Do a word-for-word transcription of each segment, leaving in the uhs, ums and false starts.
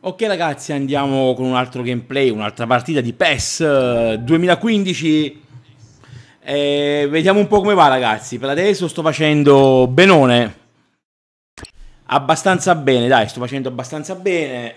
Ok ragazzi, andiamo con un altro gameplay, un'altra partita di PES duemilaquindici. E vediamo un po' come va ragazzi. Per adesso sto facendo benone. Abbastanza bene, dai, sto facendo abbastanza bene.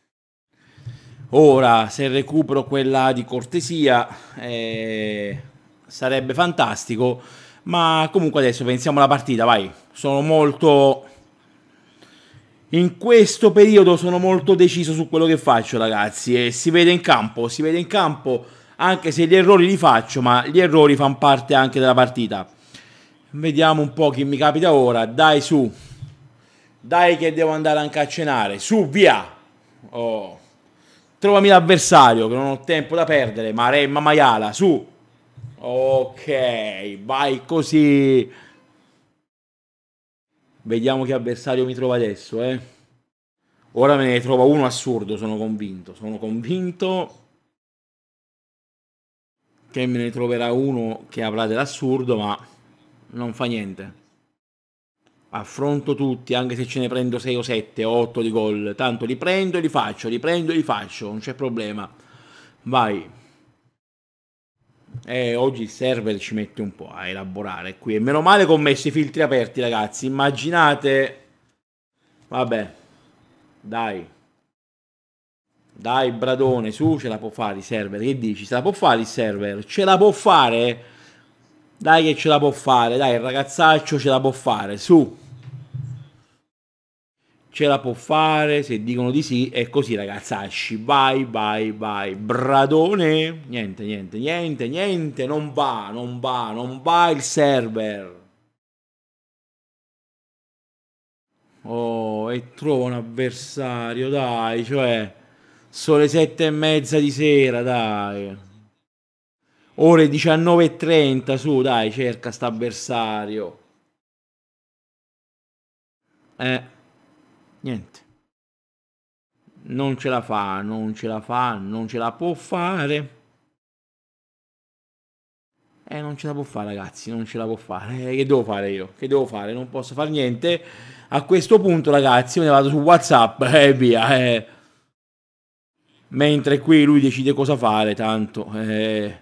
Ora, se recupero quella di cortesia, eh, sarebbe fantastico. Ma comunque adesso pensiamo alla partita, vai. Sono molto... In questo periodo sono molto deciso su quello che faccio ragazzi. E si vede in campo, si vede in campo. Anche se gli errori li faccio, ma gli errori fanno parte anche della partita. Vediamo un po' chi mi capita ora. Dai su. Dai che devo andare anche a cenare. Su, via. Oh. Trovami l'avversario che non ho tempo da perdere. Maremma maiala, su. Ok, vai così. Vediamo che avversario mi trova adesso, eh. Ora me ne trova uno assurdo, sono convinto. Sono convinto che me ne troverà uno che avrà dell'assurdo, ma non fa niente. Affronto tutti, anche se ce ne prendo sei o sette o otto di gol. Tanto li prendo e li faccio, li prendo e li faccio, non c'è problema. Vai. Eh, oggi il server ci mette un po' a elaborare qui. E meno male che ho messo i filtri aperti, ragazzi. Immaginate. Vabbè. Dai. Dai, Bradone, su, ce la può fare il server. Che dici? Ce la può fare il server? Ce la può fare? Dai che ce la può fare. Dai, il ragazzaccio ce la può fare. Su. Ce la può fare, se dicono di sì, è così ragazzacci, vai, vai, vai, Bradone, niente, niente, niente, niente, non va, non va, non va il server. Oh, e trovo un avversario, dai, cioè, sono le sette e mezza di sera, dai. Ore diciannove e trenta, su, dai, cerca sta avversario. Eh. Niente, non ce la fa, non ce la fa, non ce la può fare. Eh, non ce la può fare ragazzi, non ce la può fare. Eh, che devo fare io? Che devo fare? Non posso fare niente. A questo punto ragazzi me ne vado su WhatsApp e eh, via. Eh. Mentre qui lui decide cosa fare, tanto. Eh.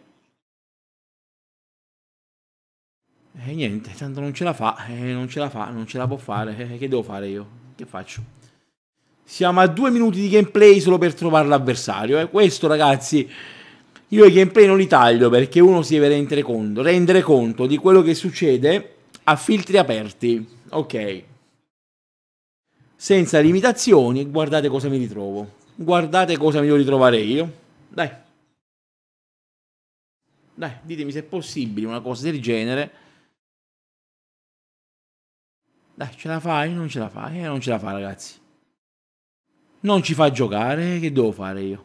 E niente, tanto non ce la fa, eh, non ce la fa, non ce la può fare. Eh, che devo fare io? Che faccio? Siamo a due minuti di gameplay solo per trovare l'avversario. Eh. Questo, ragazzi, io i gameplay non li taglio perché uno si deve rendere conto, rendere conto di quello che succede a filtri aperti. Ok. Senza limitazioni, guardate cosa mi ritrovo. Guardate cosa mi devo ritrovare io. Dai. Dai, ditemi se è possibile una cosa del genere. Dai, ce la fai? Non ce la fai? Eh, non ce la fa, ragazzi. Non ci fa giocare, che devo fare io?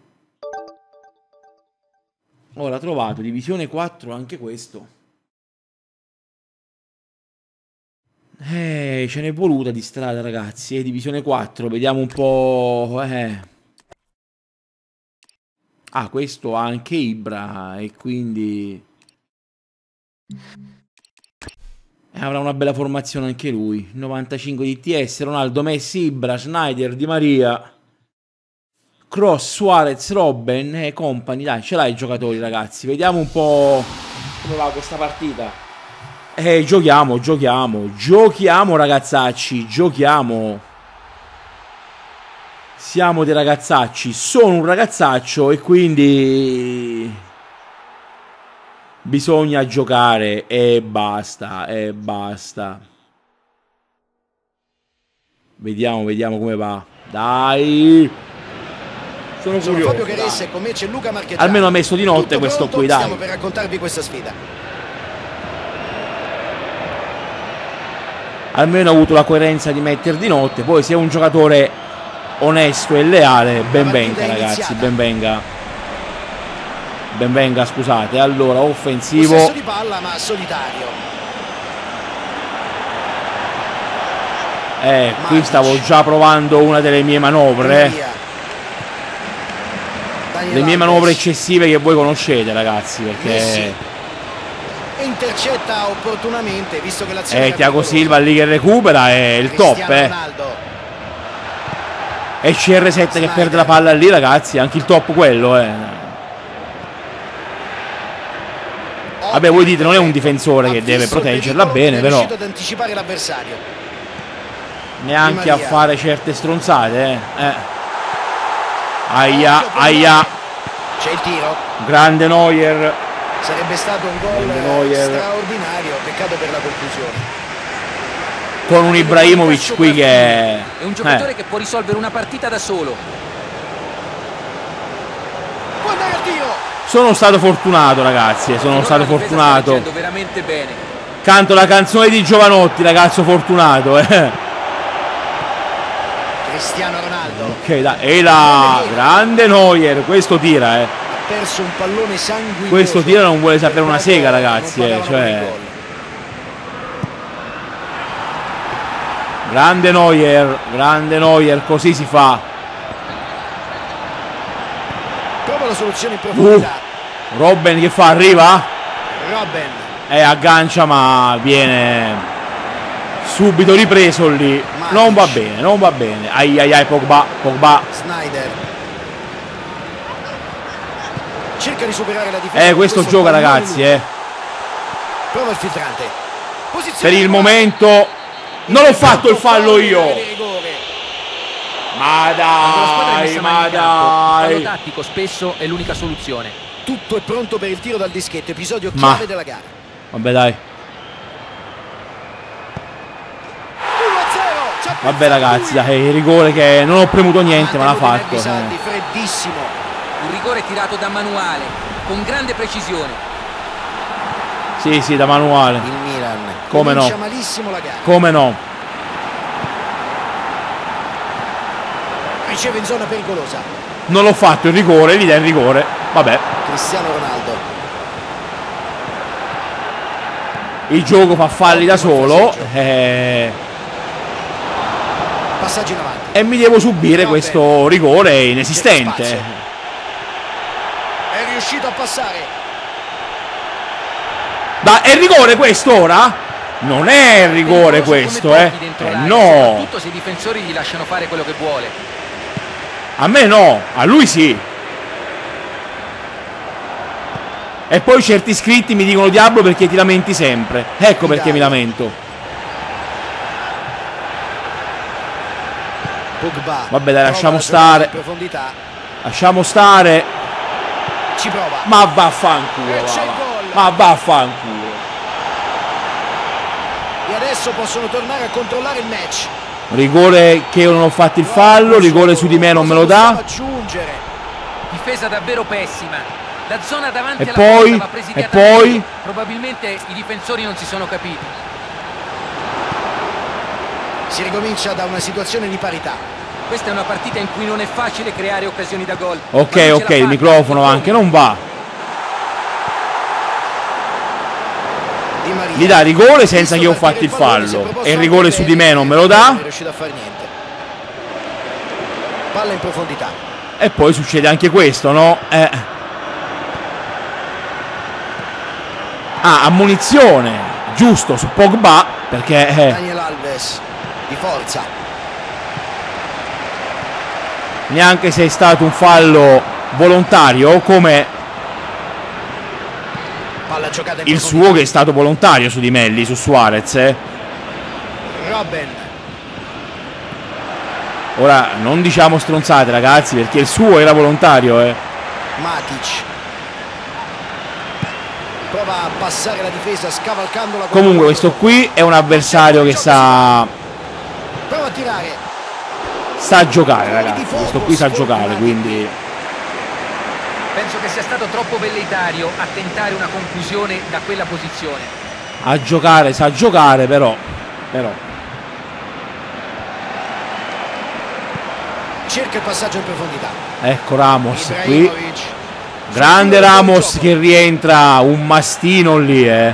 Ora trovato, divisione quattro, anche questo. Eh, ce n'è voluta di strada, ragazzi. Eh, divisione quattro, vediamo un po'. Eh. Ah, questo ha anche Ibra, e quindi... Eh, avrà una bella formazione anche lui. novantacinque di T S, Ronaldo, Messi, Ibra, Schneider, Di Maria... Cross, Suarez, Robben e compagni. Dai, ce l'hai i giocatori ragazzi. Vediamo un po' come va questa partita. Eh, giochiamo, giochiamo. Giochiamo ragazzacci, giochiamo. Siamo dei ragazzacci. Sono un ragazzaccio e quindi bisogna giocare e basta, e basta. Vediamo, vediamo come va. Dai. Sono Sono curioso, Fabio Caressa e con me c'è Luca Marchegiani. Almeno ha messo di notte. Tutto questo pronto, qui, dai. Stiamo per raccontarvi questa sfida. Almeno ha avuto la coerenza di mettere di notte. Poi se è un giocatore onesto e leale, ben venga ragazzi, ben venga. Ben venga, scusate. Allora, offensivo. Possesso di palla ma solitario. Eh, qui stavo già provando una delle mie manovre. Le mie manovre eccessive che voi conoscete ragazzi, perché intercetta opportunamente, visto che l'azione eh, Thiago Silva lì che recupera è il top, eh. E C R sette che perde la palla lì, ragazzi, anche il top quello, eh. Vabbè, voi dite, non è un difensore che deve proteggerla bene, però ad anticipare l'avversario. neanche a fare certe stronzate, eh. eh. Aia, aia. C'è il tiro. Grande Neuer. Sarebbe stato un gol straordinario, peccato per la conclusione. Con un Ibrahimovic qui che è... È un giocatore eh. che può risolvere una partita da solo. Può andare al tiro. Sono stato fortunato, ragazzi, sono stato fortunato. Veramente bene. Canto la canzone di Giovanotti, ragazzo fortunato, eh. Cristiano Ronaldo. Ok, dai, e la grande Neuer, questo tira, eh. Ha perso un pallone sanguinoso. Questo tira non vuole sapere una sega, ragazzi, eh, cioè... Grande Neuer, grande Neuer, così si fa. Prova la soluzione in profondità. Uh, Robben che fa? Arriva? Robben. Eh, aggancia ma viene subito ripreso lì. Matic. Non va bene, non va bene. Ai ai ai, Pogba, Pogba. Snyder. Cerca di superare la difesa. Eh, questo, questo gioca, ragazzi, eh. Prova il filtrante. Per il momento non l'ho fatto il fallo io. Ma dai, ma dai. Il fallo tattico spesso è l'unica soluzione. Tutto è pronto per il tiro dal dischetto, episodio chiave ma. della gara. Vabbè, dai. Vabbè, ragazzi, dai, il rigore che non ho premuto niente, ma l'ha fatto. Eh. Freddissimo. Un rigore tirato da manuale, con grande precisione. Sì, sì, da manuale. Il Milan. Come no? Malissimo la gara. Come no? Riceve in zona pericolosa. Non l'ho fatto il rigore, gli dà il rigore. Vabbè. Cristiano Ronaldo. Il gioco fa falli da solo. Eh... Passaggio in avanti. E mi devo subire no, questo beh. rigore inesistente. È riuscito a passare. Da, è il rigore questo ora? Non è il rigore questo, eh? eh no. Soprattutto se i difensori gli lasciano fare quello che vuole. A me no, a lui sì. E poi certi iscritti mi dicono diavolo perché ti lamenti sempre. Ecco perché mi lamento. Vabbè, dai, lasciamo stare. Lasciamo stare. Ci prova. Ma vaffanculo. Ma vaffanculo. E adesso possono tornare a controllare il match. Rigore che io non ho fatto il fallo, rigore su di me non me lo dà. Difesa davvero pessima. La zona davanti e alla poi, porta va presidiata. E poi probabilmente i difensori non si sono capiti. Si ricomincia da una situazione di parità. Questa è una partita in cui non è facile creare occasioni da gol. Ok, ok, il microfono anche non va. Gli dà rigore senza che io ho fatto il fallo. E il rigore su di me non me lo dà. Non è riuscito a fare niente. Palla in profondità. E poi succede anche questo, no? Eh. Ah, ammonizione. Giusto, su Pogba. Perché... Eh. Daniel Alves. Di forza. Neanche se è stato un fallo volontario, come... il suo che è stato volontario su di Melli, su Suarez, eh. Robben. Ora non diciamo stronzate, ragazzi, perché il suo era volontario, eh. Matic. Prova a passare la difesa scavalcandola. Comunque questo qui è un avversario che sa prova a tirare. Sa giocare, ragazzi. Questo qui sa giocare, quindi penso che sia stato troppo velleitario a tentare una conclusione da quella posizione. A giocare, sa giocare, però. però. Cerca il passaggio in profondità. Ecco Ramos qui. Grande Ramos che rientra, un mastino lì, eh.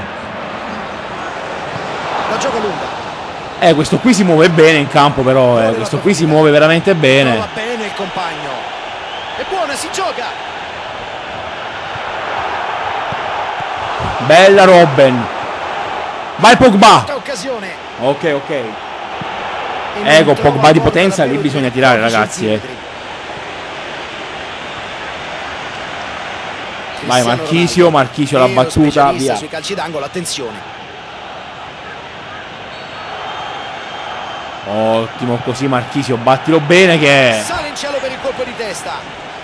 La gioca lunga. Eh, questo qui si muove bene in campo, però, eh. Questo qui si muove veramente bene. Va bene il compagno. È buona, si gioca. Bella Robben. Vai Pogba. Occasione. Ok, ok. Eh, con Pogba di potenza lì bisogna tirare, ragazzi, eh. Vai Marchisio, Marchisio la battuta, via. Sui calci d'angolo, attenzione. Ottimo, così Marchisio, battilo bene che... Sale in cielo per il colpo di testa.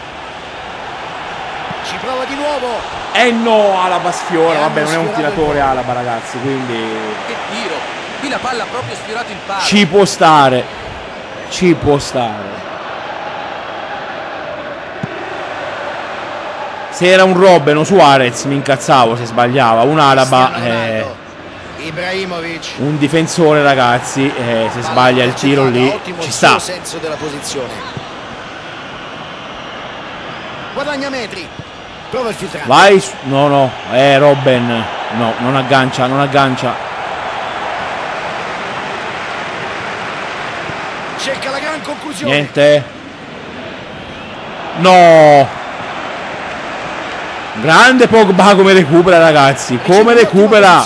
Ci prova di nuovo. Eh no, Alaba sfiora, vabbè, non è un tiratore Alaba, ragazzi, quindi... Che tiro! Qui la palla ha proprio sfiorato il palo. Ci può stare. Ci può stare. Se era un Robben o Suarez mi incazzavo se sbagliava. Un Alaba, eh, Ibrahimovic, un difensore, ragazzi, eh, se sbaglia il tiro lì ci sta. Senso della posizione. Guadagna metri. Prova il filtrante. Vai, no no, eh Robben, no, non aggancia, non aggancia. Cerca la gran conclusione. Niente. No. Grande Pogba come recupera, ragazzi, come recupera.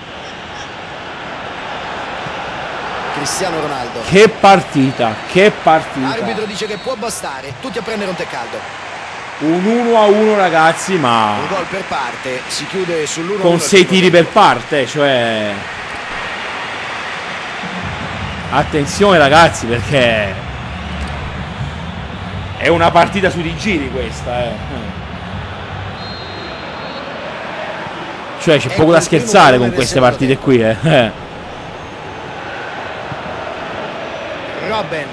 Cristiano Ronaldo. Che partita, che partita. L'arbitro dice che può bastare, tutti a prendere un tè caldo. Un uno a uno, ragazzi, ma un gol per parte, si chiude sull'uno con sei tiri per parte, cioè attenzione, ragazzi, perché è una partita su di giri questa, eh. Cioè c'è poco da scherzare con queste partite qui, eh. Robben.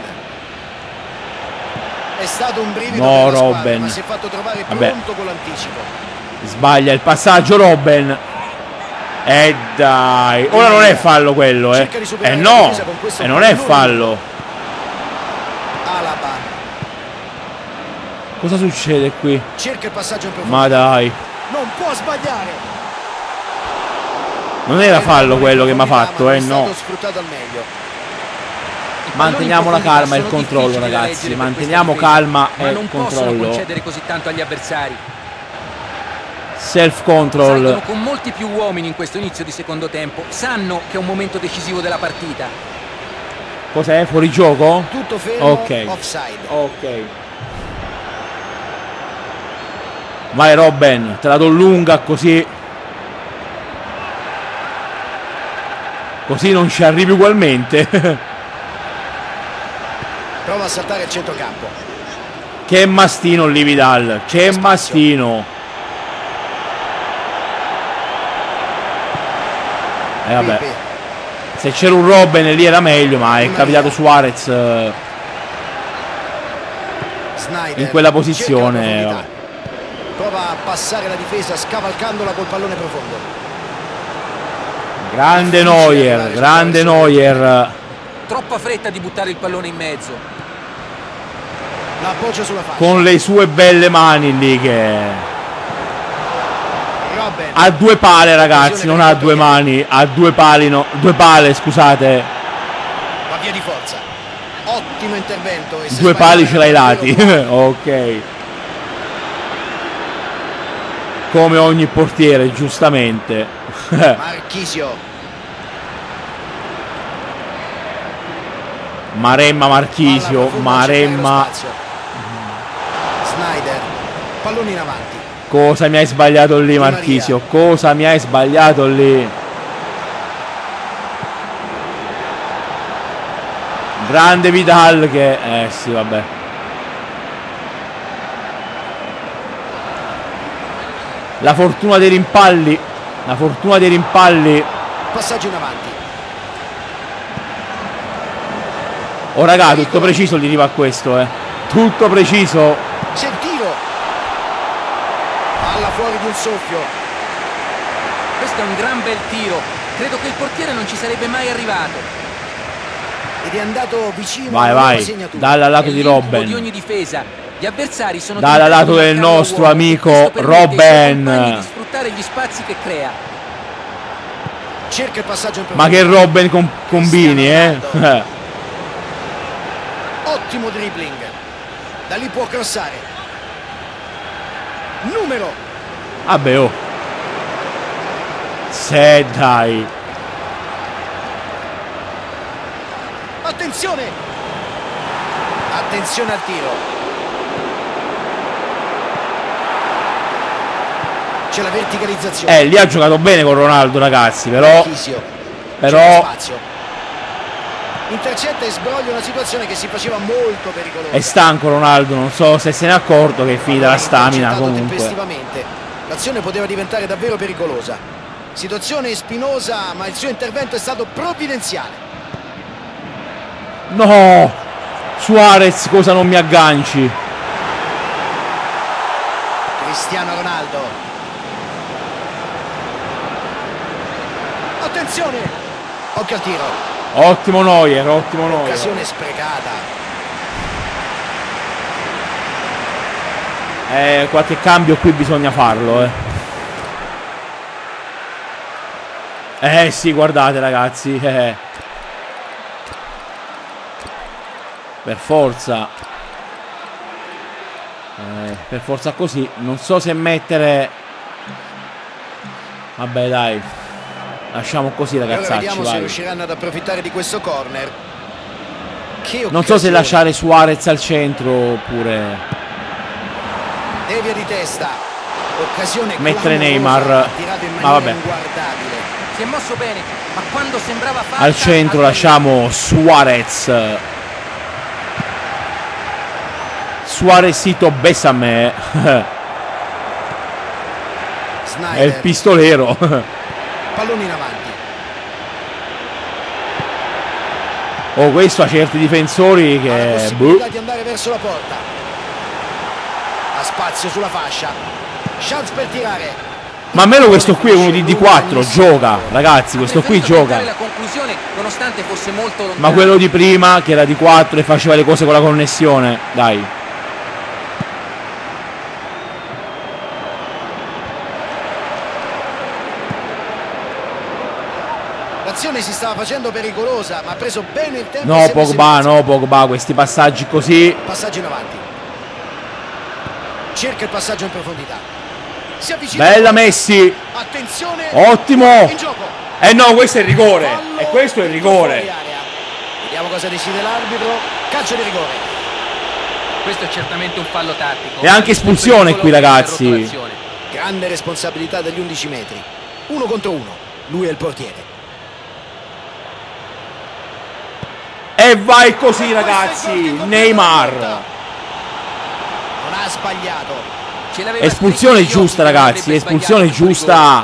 È stato un brivido no, per la squadra, Robben. ma si è fatto trovare Vabbè. pronto con l'anticipo. Sbaglia il passaggio Robben. Eh dai, ora non è fallo quello, eh. Eh no, e eh, non è fallo. Alaba. Cosa succede qui? Cerca il passaggio in profondità. Ma dai. Non può sbagliare. Non era fallo quello che mi ha fatto, eh no. Sfruttato al meglio. Manteniamo la calma e il controllo, ragazzi. Manteniamo calma e non controllo. possono concedere così tanto agli avversari. Self control. Salgono con molti più uomini in questo inizio di secondo tempo. Sanno che è un momento decisivo della partita. Cos'è? Fuori gioco? Tutto fermo. Ok. Offside. Ok. Vai Robben, te la do lunga così. Così non ci arrivi ugualmente. Prova a saltare il centrocampo. Che mastino lì Vidal. Che mastino. E eh vabbè. Se c'era un Robben lì era meglio, ma è capitato Suarez in quella posizione. Vabbè. Prova a passare la difesa scavalcandola col pallone profondo. Grande Neuer, grande Neuer. Troppa fretta di buttare il pallone in mezzo. L'appoggio sulla faccia. Con le sue belle mani lì che... Robben. Ha due pale, ragazzi, non ha due mani. Ha due pali, no. Due pale, scusate. Va via di forza. Ottimo intervento. E due pali ce l'hai lati. Ok. Come ogni portiere, giustamente. Marchisio. Maremma Marchisio, Maremma. Snyder. Pallone in avanti. Cosa mi hai sbagliato lì, Marchisio? Cosa mi hai sbagliato lì? Grande Vidal che... Eh sì, vabbè. La fortuna dei rimpalli. La fortuna dei rimpalli. Passaggio in avanti. Oh raga, tutto preciso gli arriva a questo, eh. Tutto preciso. C'è il tiro. Palla fuori di un soffio. Questo è un gran bel tiro. Credo che il portiere non ci sarebbe mai arrivato. Ed è andato vicino. Vai, vai. Dal lato di Robben. Di ogni difesa. Gli avversari sono dal lato del nostro amico Robben. Di sfruttare gli spazi che crea. Cerca il passaggio in Ma che Robben com combini, eh? Ottimo dribbling. Da lì può crossare. Numero. Vabbè, oh. Se dai. Attenzione! Attenzione al tiro. C'è la verticalizzazione. Eh, lì ha giocato bene con Ronaldo, ragazzi, però... Però... Intercetta e sbroglia una situazione che si faceva molto pericolosa. È stanco Ronaldo, non so se se ne è accorto che è finita la stamina comunque. L'azione poteva diventare davvero pericolosa. Situazione spinosa, ma il suo intervento è stato provvidenziale. No! Suarez, cosa non mi agganci? Cristiano Ronaldo. Attenzione! Occhio al tiro. Ottimo Neuer, ottimo Neuer. Occasione sprecata. Eh, qualche cambio qui bisogna farlo, eh. Eh sì, guardate ragazzi, eh. Per forza. Eh, per forza così. Non so se mettere... Vabbè dai. Lasciamo così ragazzacci, vediamo vai. se riusciranno ad approfittare di questo corner. Che non so se lasciare Suarez al centro oppure devia di testa. Occasione mettere Neymar. Ma vabbè. Si è mosso bene, ma quando sembrava fatta, al centro lasciamo Suarez. Suarezito Besame. È il pistolero. Pallone in avanti. Oh, questo ha certi difensori che... Ha la possibilità di andare verso la porta. Ha spazio sulla fascia. Chance per tirare. Ma almeno questo qui è uno di D quattro, gioca. Ragazzi, questo qui gioca. La conclusione, nonostante fosse molto lontano. Ma quello di prima, che era di quattro e faceva le cose con la connessione, dai. L'azione si stava facendo pericolosa, ma ha preso bene il tempo. No, Pogba, no, Pogba, questi passaggi così. Passaggio in avanti. Cerca il passaggio in profondità. Si avvicina. Bella Messi. Attenzione. Ottimo. In gioco. Eh no, questo è il rigore. Fallo, e questo è il rigore. Vediamo cosa decide l'arbitro. Calcio di rigore. Questo è certamente un fallo tattico. E anche espulsione qui, ragazzi. Grande responsabilità degli undici metri. Uno contro uno. Lui è il portiere. E vai così ragazzi, Neymar. Non ha sbagliato. Espulsione giusta ragazzi, espulsione giusta.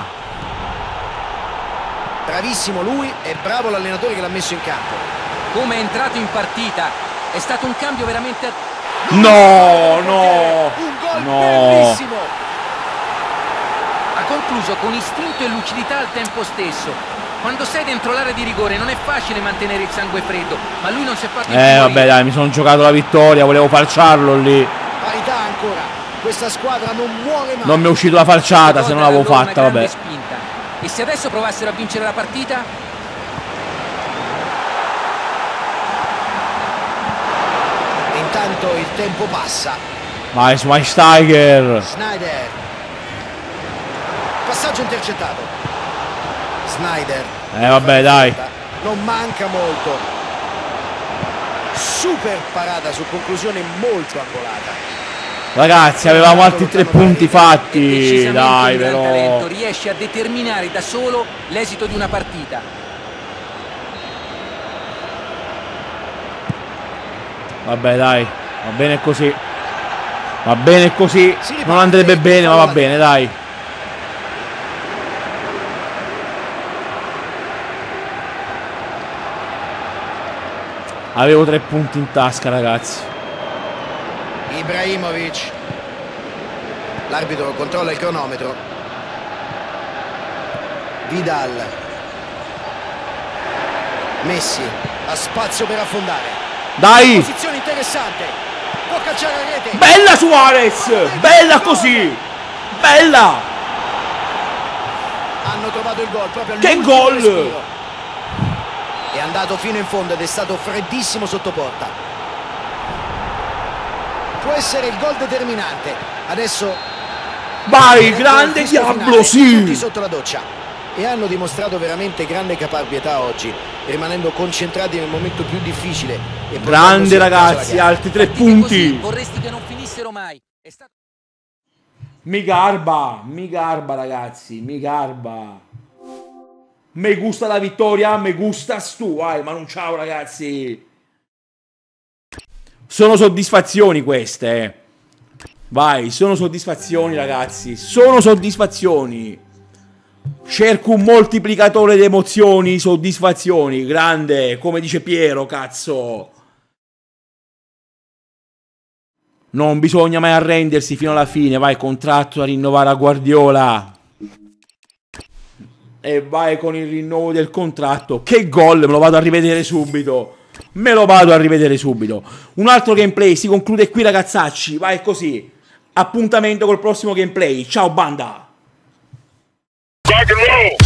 Bravissimo lui e bravo l'allenatore che l'ha messo in campo. Come è entrato in partita, è stato un cambio veramente... No, no, un gol no. bellissimo. Ha concluso con istinto e lucidità al tempo stesso. Quando sei dentro l'area di rigore non è facile mantenere il sangue freddo, ma lui non si è fatto Eh vabbè dai, mi sono giocato la vittoria, volevo falciarlo lì. Parità ancora, questa squadra non muore mai. Non mi è uscita la falciata, se non l'avevo fatta, vabbè. Spinta. E se adesso provassero a vincere la partita? Intanto il tempo passa. Vai, Schweinsteiger. Snyder. Passaggio intercettato. Snyder. Eh vabbè dai. Non manca molto. Super parata su conclusione molto angolata. Ragazzi, avevamo altri tre punti fatti. Dai però. Talento, riesce a determinare da solo l'esito di una partita. Vabbè dai, va bene così. Va bene così. Non andrebbe bene, ma va bene, dai. Avevo tre punti in tasca, ragazzi. Ibrahimovic. L'arbitro controlla il cronometro. Vidal. Messi. Ha spazio per affondare. Dai! Posizione interessante. Può calciare a rete. Bella Suarez! Bella così! Bella! Hanno trovato il gol proprio al Che gol! respiro. È andato fino in fondo ed è stato freddissimo sotto porta. Può essere il gol determinante. Adesso vai, grande Diablo, sì! Sotto la doccia. e hanno dimostrato veramente grande caparbietà oggi, rimanendo concentrati nel momento più difficile. E grande ragazzi, altri tre punti. Così, vorresti che non finissero mai. È stato... Mi garba, mi garba ragazzi, mi garba. Me gusta la vittoria, me gustas tu, vai, ma non ciao ragazzi. Sono soddisfazioni queste, eh. Vai, sono soddisfazioni ragazzi, sono soddisfazioni. Cerco un moltiplicatore di emozioni, soddisfazioni, grande, come dice Piero, cazzo. Non bisogna mai arrendersi fino alla fine, vai, contratto da rinnovare a Guardiola. E vai con il rinnovo del contratto. Che gol, me lo vado a rivedere subito. Me lo vado a rivedere subito. Un altro gameplay si conclude qui ragazzacci, vai così. Appuntamento col prossimo gameplay, ciao banda. Rock and roll.